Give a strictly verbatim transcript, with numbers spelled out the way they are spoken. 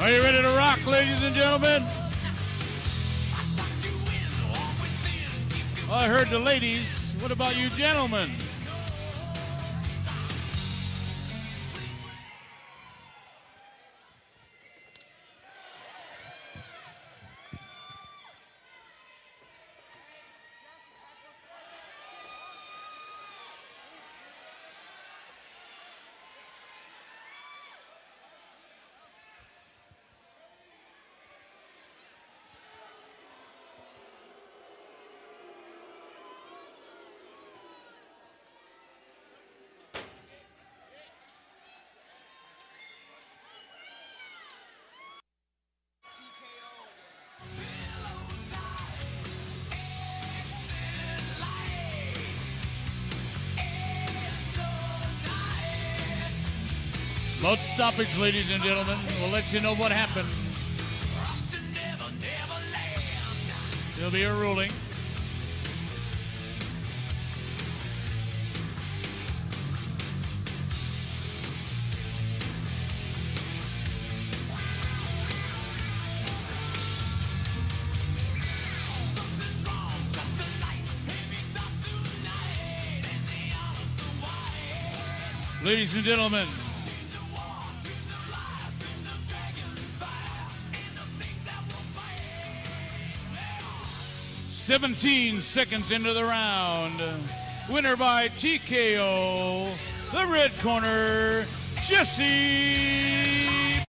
Are you ready to rock, ladies and gentlemen? I heard the ladies. What about you gentlemen? Load stoppage, ladies and gentlemen. We'll let you know what happened. There'll be a ruling. Ladies and gentlemen, seventeen seconds into the round, winner by T K O, the red corner, Jesse